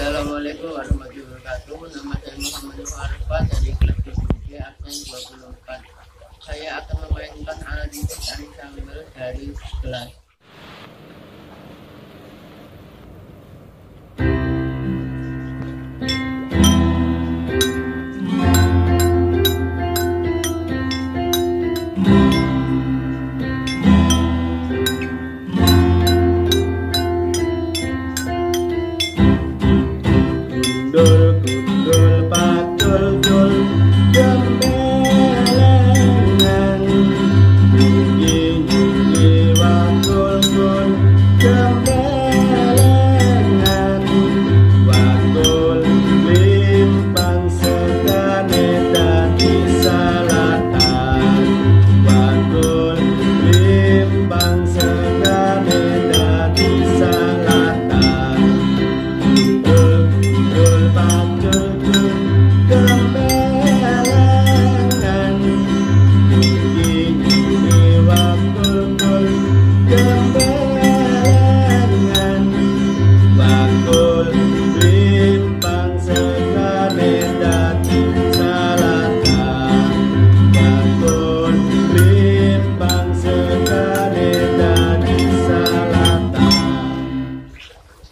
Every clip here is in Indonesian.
Assalamualaikum warahmatullahi wabarakatuh. Nama saya Muhammad Arfa dari kelas PPG absen 24. Saya akan memainkan alat musik ensemble dari kelas. Gundul patul tul gembelengan, nyinyi wakul kul gembelengan, wakul limpang segane dadi salatan, wakul limpang segane dadi salatan.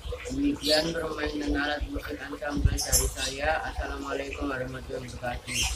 Demikian permainan alat musik ensemble dari saya. Assalamualaikum warahmatullahi wabarakatuh.